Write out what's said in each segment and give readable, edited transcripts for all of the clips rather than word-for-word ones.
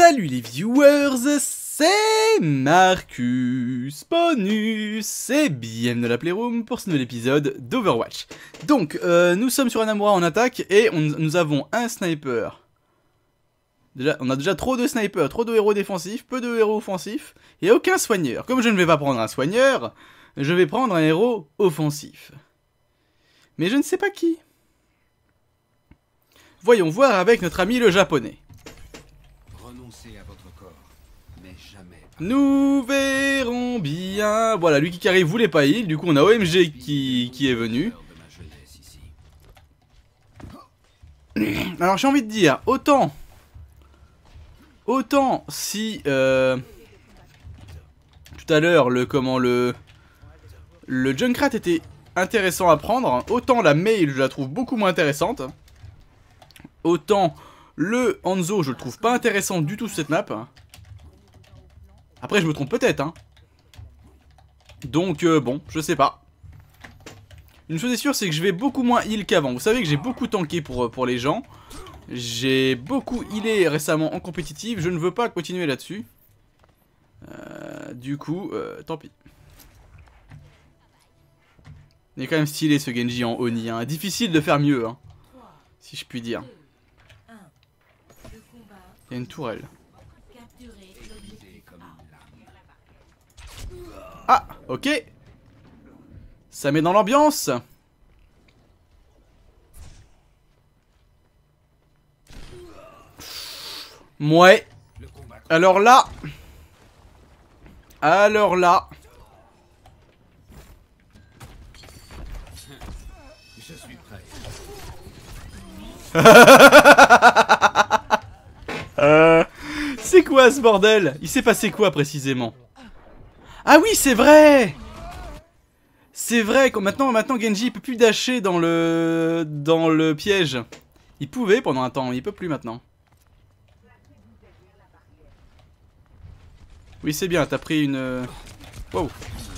Salut les viewers, c'est Marcus Bonus et bienvenue dans la Playroom pour ce nouvel épisode d'Overwatch. Donc, nous sommes sur Hanamura en attaque et nous avons un sniper. On a déjà trop de snipers, trop de héros défensifs, peu de héros offensifs et aucun soigneur. Comme je ne vais pas prendre un soigneur, je vais prendre un héros offensif. Mais je ne sais pas qui. Voyons voir avec notre ami le japonais. Renoncez à votre corps, mais jamais. Nous verrons bien. Voilà, lui qui arrive voulait pas heal, du coup on a OMG qui est venu. Alors j'ai envie de dire, autant si tout à l'heure le Junkrat était intéressant à prendre, autant la mail je la trouve beaucoup moins intéressante. Autant le Hanzo je le trouve pas intéressant du tout sur cette map. Après je me trompe peut-être hein. Donc bon, je sais pas. Une chose est sûre, c'est que je vais beaucoup moins heal qu'avant. Vous savez que j'ai beaucoup tanké pour les gens. J'ai beaucoup healé récemment en compétitive. Je ne veux pas continuer là-dessus. Du coup, tant pis. Il est quand même stylé ce Genji en Oni. Hein. Difficile de faire mieux, hein, si je puis dire. Il y a une tourelle. Ah, ok. Ça met dans l'ambiance. Ouais. Alors là. Je suis prêt. C'est quoi ce bordel? Il s'est passé quoi précisément? Ah oui, c'est vrai! C'est vrai que maintenant Genji il peut plus dasher dans le piège. Il pouvait pendant un temps, il peut plus maintenant. Oui, c'est bien, t'as pris une... Wow.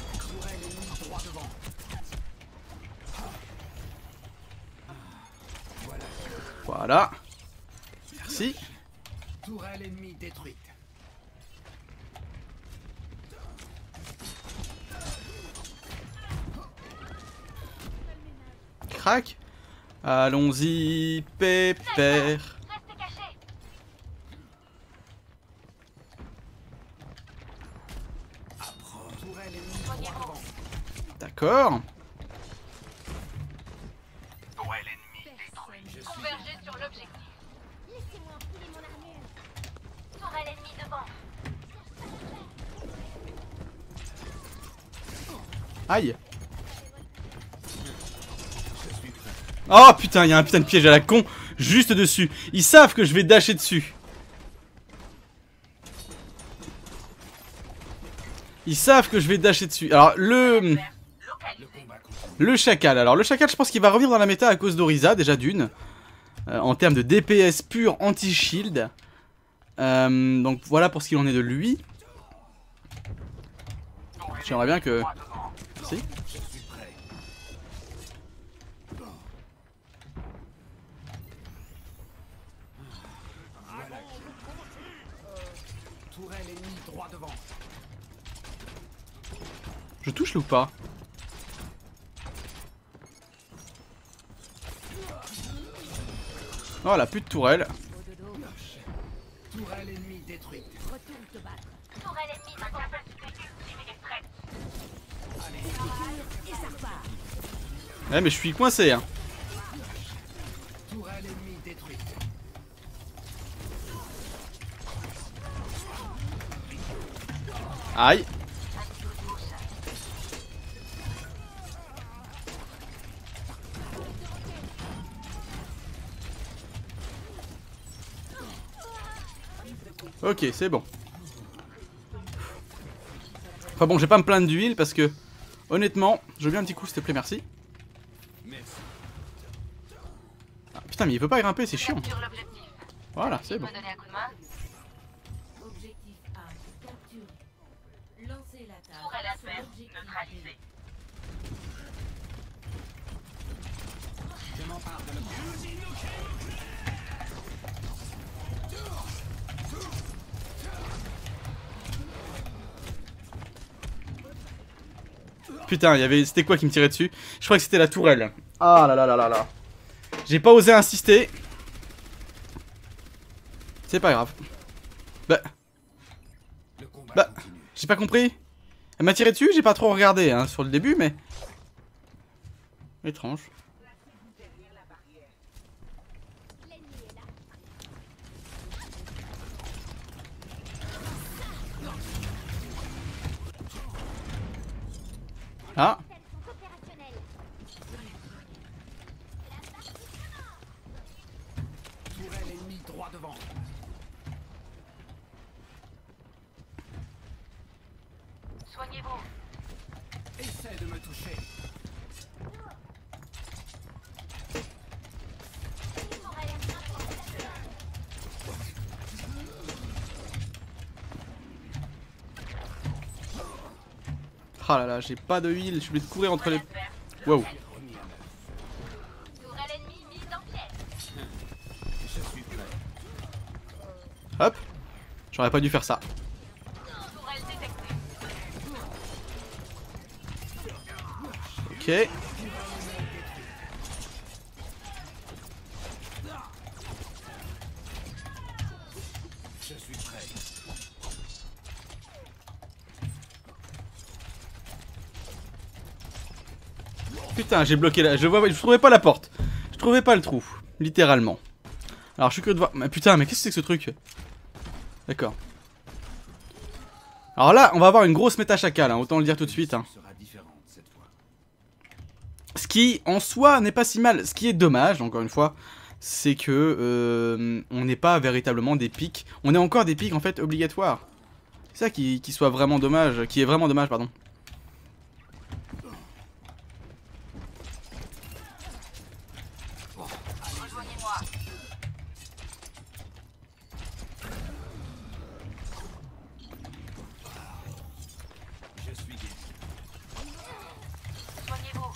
Voilà. Merci. Tourelle ennemie détruite. Crac. Allons-y, pépère. D'accord. Convergez sur l'objectif. Laissez-moi empiler mon armure. Tourelle ennemie devant. Aïe. Oh putain, il y a un putain de piège à la con juste dessus. Ils savent que je vais dasher dessus. Ils savent que je vais dasher dessus. Alors le chacal. Alors le chacal, je pense qu'il va revenir dans la méta à cause d'Oriza déjà d'une. En termes de DPS pur anti-shield. Donc voilà pour ce qu'il en est de lui. J'aimerais bien que... Merci. Tourelle ennemie droit devant. Je touche ou pas? Voilà, plus de tourelle. Tourelle ennemie détruite. Retourne te battre. Tourelle ennemie devant. Et ça repart. Ouais, mais je suis coincé, hein. Tourelle ennemie détruite. Aïe. Ok, c'est bon. Enfin bon, je vais pas me plaindre du heal parce que honnêtement, je veux bien un petit coup s'il te plaît, merci. Ah, putain, mais il veut pas grimper, c'est chiant. Voilà, c'est bon. Objectif A capturé. Lancez l'attaque. Tourelle adverse neutralisée. Je m'empare de l'objectif. Putain, c'était quoi qui me tirait dessus? Je crois que c'était la tourelle. Ah là là là là là. J'ai pas osé insister. C'est pas grave. Bah, j'ai pas compris. Elle m'a tiré dessus, j'ai pas trop regardé hein, sur le début, mais... Étrange. Ah. Tourelle ennemie droit devant. Soignez-vous. Essaie de me toucher. Ah là là, j'ai pas de heal, je suis obligé de courir entre les... Wow. Tourelle ennemie mise en pièces. Je suis prêt. Hop. J'aurais pas dû faire ça. Tourelle détectée. Ok. Je suis prêt. Putain, j'ai bloqué là. Je trouvais pas la porte. Je trouvais pas le trou. Littéralement. Alors, je suis curieux de voir. Mais putain, mais qu'est-ce que c'est que ce truc? D'accord. Alors là, on va avoir une grosse méta chacal, hein, autant le dire tout de suite. Hein. Sera différente cette fois. Ce qui, en soi, n'est pas si mal. Ce qui est dommage, encore une fois, c'est que on n'est pas véritablement des pics. On est encore des pics, en fait, obligatoires. C'est ça qui soit vraiment dommage. Qui est vraiment dommage, pardon. Rejoignez-moi. Je suis guéri. Soignez-vous.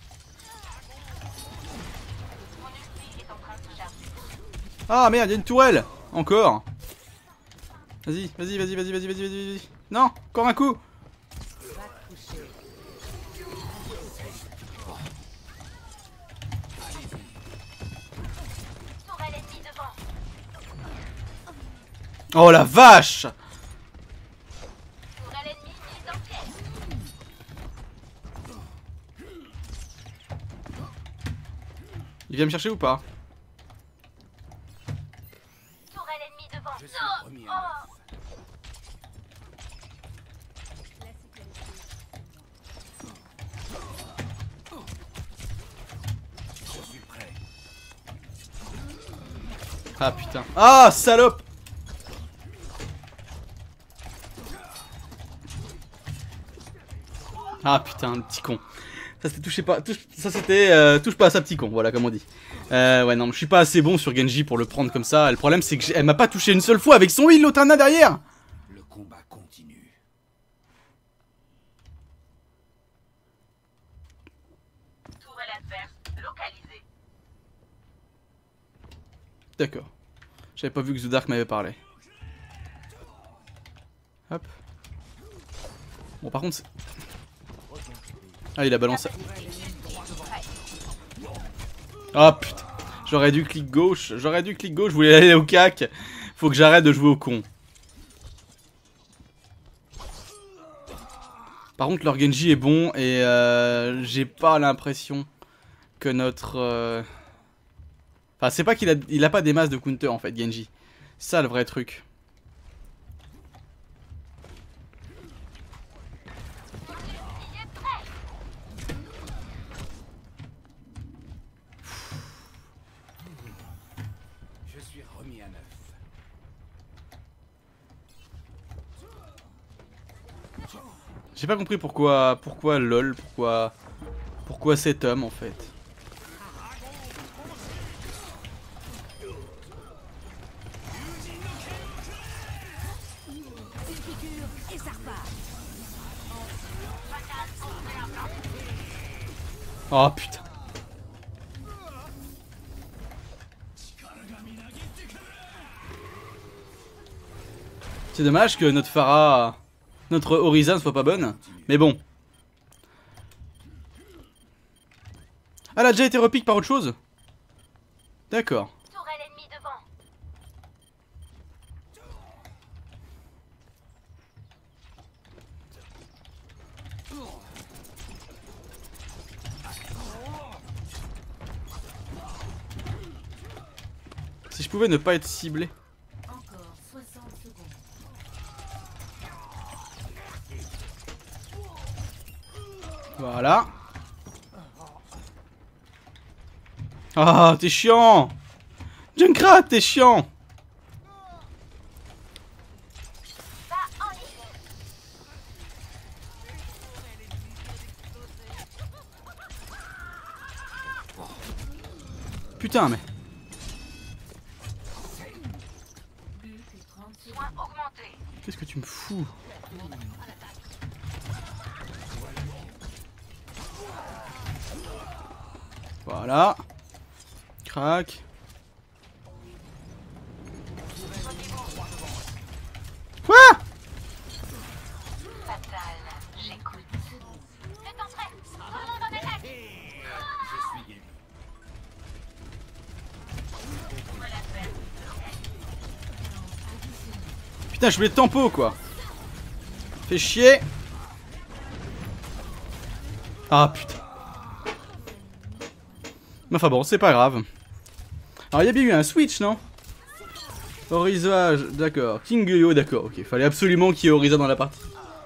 Mon ulti est en train de se charger. Ah merde, il y a une tourelle. Encore. Vas-y, vas-y, vas-y, vas-y, vas-y, vas-y, vas-y. Non, encore un coup. Tourelle ennemie devant. Oh la vache. Tourelle ennemie mise en pièces. Il vient me chercher ou pas? Tourelle ennemie devant. Je suis remis à neuf. Je suis prêt. Ah putain. Ah salope. Ah putain, le petit con. Ça c'était touche pas à ça petit con, voilà comme on dit. Ouais non, je suis pas assez bon sur Genji pour le prendre comme ça. Le problème c'est que elle m'a pas touché une seule fois avec son heal l'autre Anna derrière. Le combat continue. Tourelle adverse localisée. D'accord. J'avais pas vu que The Dark m'avait parlé. Hop. Bon par contre... Ah il a balancé. Ah putain. J'aurais dû clic gauche. Je voulais aller au cac. Faut que j'arrête de jouer au con. Par contre leur Genji est bon et j'ai pas l'impression que notre... Enfin c'est pas qu'il a pas des masses de counter en fait Genji. C'est ça le vrai truc. Je suis remis à neuf. J'ai pas compris pourquoi LOL, pourquoi cet homme en fait. Oh putain. C'est dommage que notre Pharah, notre Orisa ne soit pas bonne, mais bon. Ah, elle a déjà été repique par autre chose? D'accord. Tourelle ennemie devant. Si je pouvais ne pas être ciblé. Encore 60 secondes. Voilà. Ah, t'es chiant! Junkrat, t'es chiant! Va en ligne. Putain, mais. Soins augmentés. Qu'est-ce que tu me fous? Voilà. Crac. Quoi? Fatal. J'écoute. Le temps prêt. Tout le monde en attaque. Je suis guéri. Putain, je voulais tempo quoi. Fais chier. Ah putain. Mais enfin bon, c'est pas grave. Alors il y a bien eu un switch, non? Oriza, d'accord. King Yo, d'accord. Ok, fallait absolument qu'il y ait Oriza dans la partie.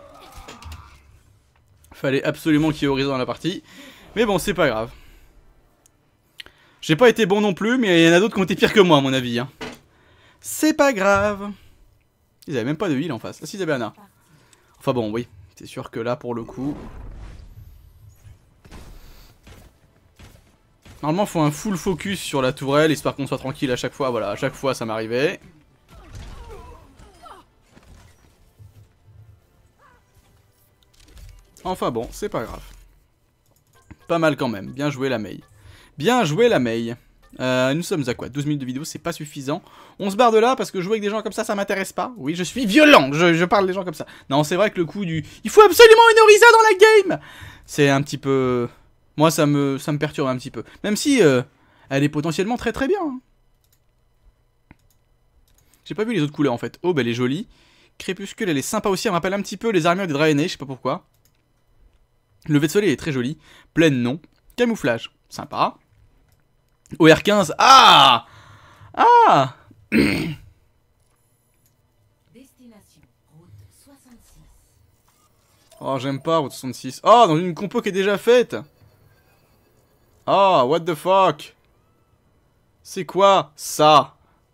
Fallait absolument qu'il y ait Oriza dans la partie. Mais bon, c'est pas grave. J'ai pas été bon non plus, mais il y en a d'autres qui ont été pires que moi, à mon avis. Hein. C'est pas grave. Ils avaient même pas de heal en face. Ah si, ils avaient Anna. Enfin bon, oui. C'est sûr que là, pour le coup... Normalement, faut un full focus sur la tourelle, histoire qu'on soit tranquille à chaque fois. Voilà, à chaque fois, ça m'arrivait. Enfin bon, c'est pas grave. Pas mal quand même. Bien joué la Mei. Bien joué la Mei. Nous sommes à quoi? 12 minutes de vidéo, c'est pas suffisant. On se barre de là parce que jouer avec des gens comme ça m'intéresse pas. Oui, je suis violent, je parle des gens comme ça. Non, c'est vrai que le coup du... Il faut absolument une Oriza dans la game! C'est un petit peu... Moi, ça me perturbe un petit peu. Même si elle est potentiellement très très bien. Hein. J'ai pas vu les autres couleurs en fait. Aube, elle est jolie. Crépuscule, elle est sympa aussi. Elle me rappelle un petit peu les armures des Draenei, je sais pas pourquoi. Lever de soleil est très joli. Pleine, non. Camouflage, sympa. OR15, ah! Ah! Destination, route 66. Oh, j'aime pas route 66. Oh, dans une compo qui est déjà faite. Oh, what the fuck? C'est quoi ça?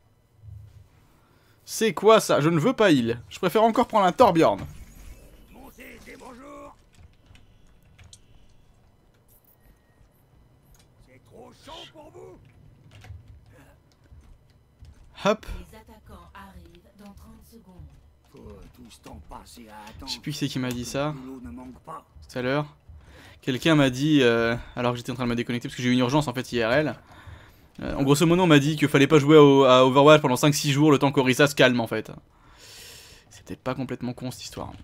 C'est quoi ça? Je ne veux pas heal. Je préfère encore prendre un Torbjorn. Montez, c'est bonjour. C'est trop chaud pour vous. Hop. Les attaquants arrivent dans 30 secondes. Faut tout ce temps passé à attendre. Je sais plus qui c'est qui m'a dit ça. L'eau ne manque pas. Tout à l'heure. Quelqu'un m'a dit, alors que j'étais en train de me déconnecter parce que j'ai eu une urgence en fait IRL. En grosso modo on m'a dit qu'il fallait pas jouer à Overwatch pendant 5-6 jours le temps qu'Orisa se calme en fait. C'était pas complètement con cette histoire.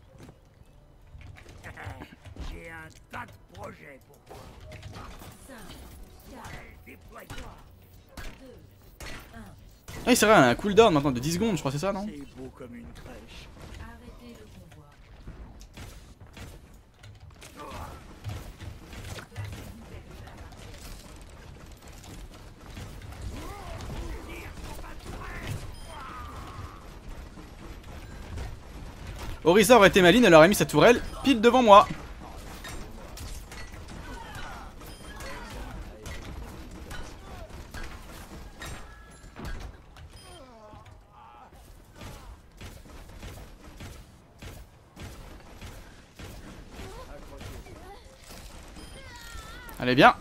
J'ai un tas de projets pour toi. 5, 4, Déploie-toi. 2, 1. Ah c'est vrai, elle a un cooldown maintenant de 10 secondes je crois c'est ça non? C'est beau comme une crèche. Arrêtez le convoi. Orisa aurait été maline, elle aurait mis sa tourelle pile devant moi. Allez bien.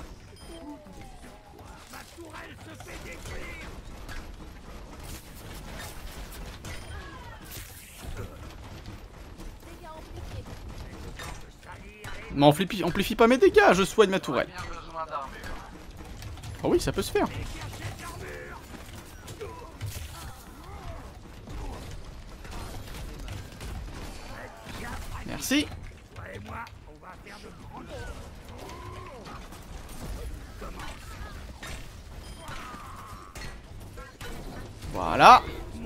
Mais amplifie pas mes dégâts, je soigne ma tourelle. Oh oui, ça peut se faire. Merci. Voilà.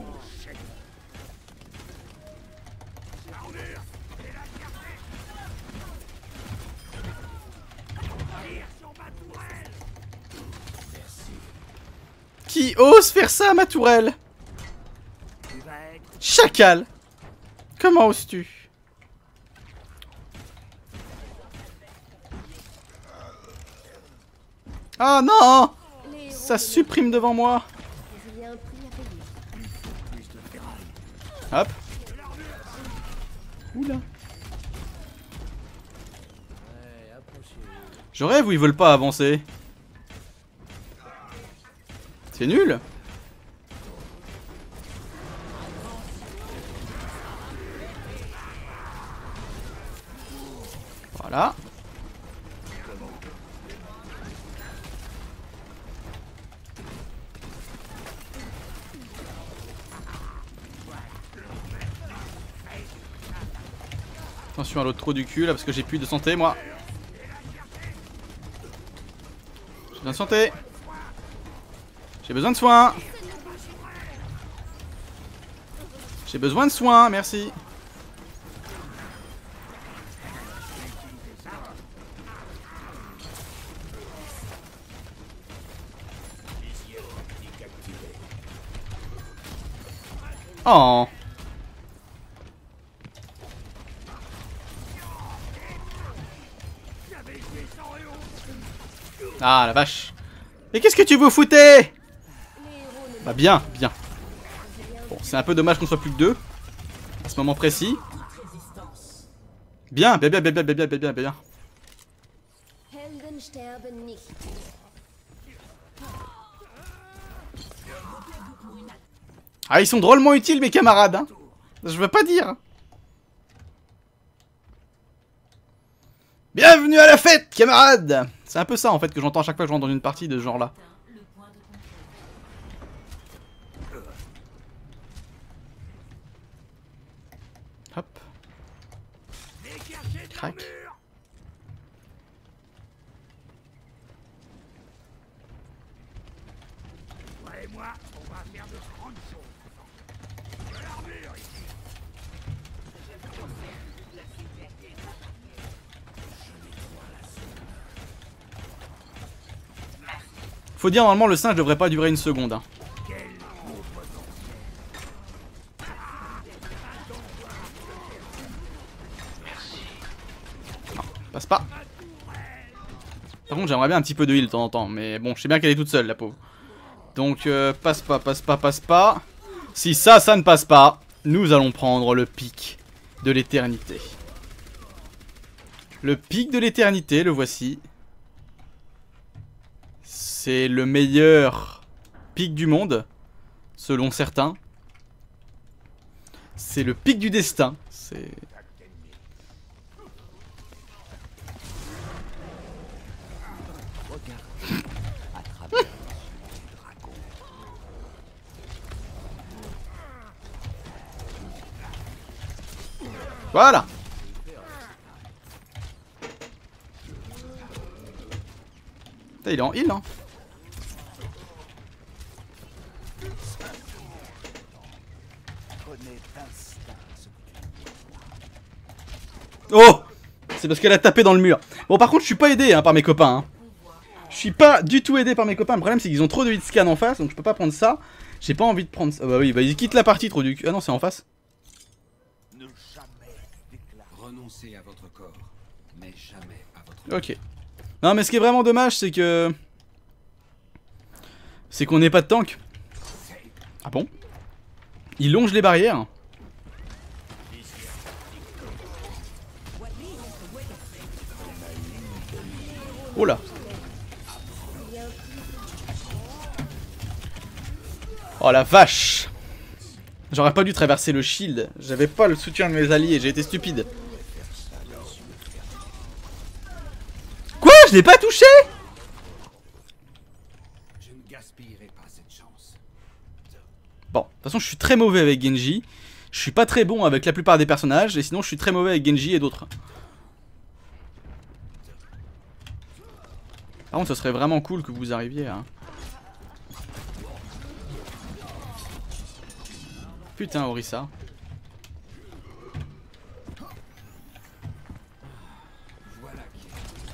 Qui ose faire ça à ma tourelle? Chacal! Comment oses-tu? Ah non! Ça supprime devant moi. Hop. Oula. Je rêve où ils veulent pas avancer. C'est nul. Voilà. Attention à l'autre trou du cul là parce que j'ai plus de santé moi. J'ai besoin de santé. J'ai besoin de soins. J'ai besoin de soins, merci. Oh. Ah la vache. Et qu'est-ce que tu vous foutais? Bah bien, bien. Bon, c'est un peu dommage qu'on soit plus que deux. À ce moment précis. Bien, bien, bien, bien, bien, bien, bien, bien, bien. Ah, ils sont drôlement utiles mes camarades, hein. Je veux pas dire. Bienvenue à la fête, camarades. C'est un peu ça en fait que j'entends à chaque fois que je rentre dans une partie de ce genre là. Hop. Crac. Faut dire normalement le singe devrait pas durer une seconde. Hein. Non, passe pas. Par contre j'aimerais bien un petit peu de heal de temps en temps. Mais bon je sais bien qu'elle est toute seule la pauvre. Donc passe pas, passe pas, passe pas. Si ça ne passe pas, nous allons prendre le pic de l'éternité. Le pic de l'éternité, le voici. C'est le meilleur pic du monde, selon certains. C'est le pic du destin. C'est... Voilà. Putain, il est en heal, hein. Oh! C'est parce qu'elle a tapé dans le mur. Bon, par contre, je suis pas aidé hein, par mes copains. Hein. Je suis pas du tout aidé par mes copains. Le problème, c'est qu'ils ont trop de hitscan en face, donc je peux pas prendre ça. J'ai pas envie de prendre ça. Bah oui, bah ils quittent la partie trop du cul. Ah non, c'est en face. Renoncez à votre corps, mais jamais à votre... Ok. Non, mais ce qui est vraiment dommage, c'est que... C'est qu'on n'ait pas de tank. Ah bon? Il longe les barrières. Oh là. Oh la vache. J'aurais pas dû traverser le shield. J'avais pas le soutien de mes alliés, j'ai été stupide. Quoi? Je l'ai pas touché? Je ne gaspillerai pas cette chance. Bon, de toute façon je suis très mauvais avec Genji. Je suis pas très bon avec la plupart des personnages. Et sinon je suis très mauvais avec Genji et d'autres. Par contre ce serait vraiment cool que vous arriviez à... Putain, Orisa. Voilà qui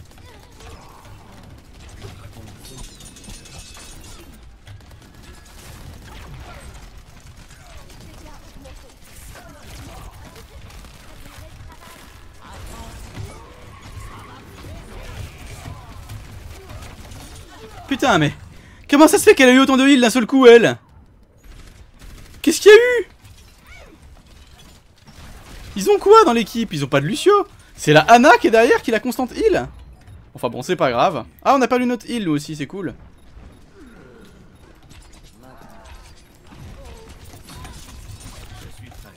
Putain, mais comment ça se fait qu'elle a eu autant de heal d'un seul coup, elle? Qu'est-ce qu'il y a eu? Ils ont quoi dans l'équipe? Ils ont pas de Lucio. C'est la Ana qui est derrière qui la constante heal. Enfin bon, c'est pas grave. Ah, on a pas lu notre heal nous aussi, c'est cool. je suis prêt.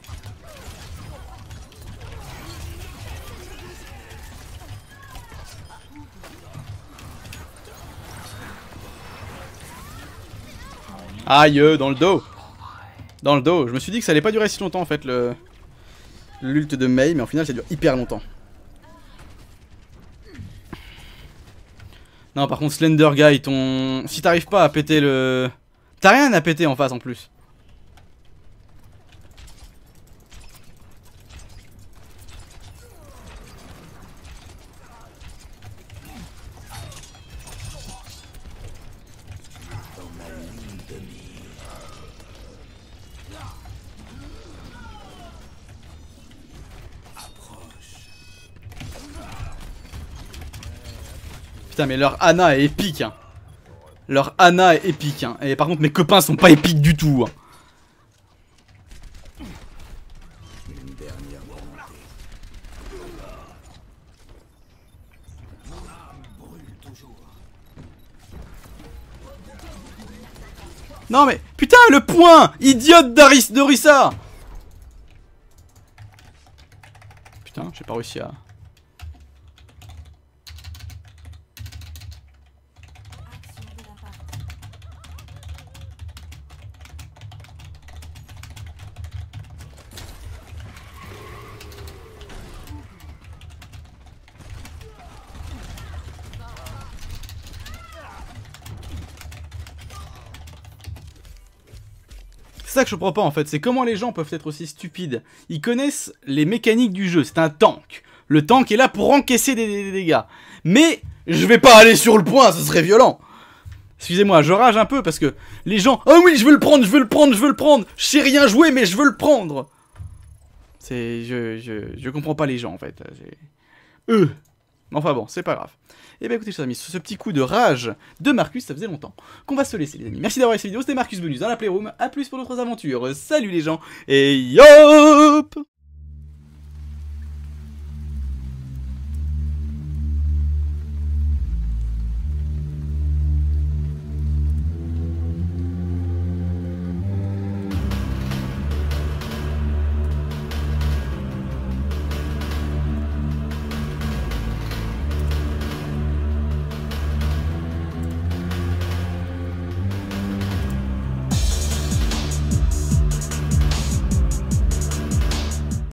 Aïe, dans le dos. Dans le dos. Je me suis dit que ça allait pas durer si longtemps en fait, l'ult de Mei, mais au final ça dure hyper longtemps. Non, par contre, Slender Guy, si t'arrives pas à péter le... T'as rien à péter en face en plus. Putain, mais leur Ana est épique, hein. Leur Ana est épique, hein. Et par contre, mes copains sont pas épiques du tout, hein. Une dernière volonté. Brûle toujours. Non mais, putain, le point idiote d'Orisa. Putain, j'ai pas réussi à... Action de la partie. C'est ça que je comprends pas en fait, c'est comment les gens peuvent être aussi stupides. Ils connaissent les mécaniques du jeu, c'est un tank. Le tank est là pour encaisser des dégâts. Mais je vais pas aller sur le point, ce serait violent. Excusez-moi, je rage un peu parce que les gens... Oh oui, je veux le prendre, je veux le prendre, je veux le prendre. Je sais rien jouer, mais je veux le prendre. C'est... Je comprends pas les gens en fait. Enfin bon, c'est pas grave. Et bien écoutez chers amis, sur ce petit coup de rage de Marcus, ça faisait longtemps qu'on va se laisser les amis. Merci d'avoir regardé cette vidéo, c'était Marcus Bonus dans la Playroom. A plus pour d'autres aventures. Salut les gens, et yop!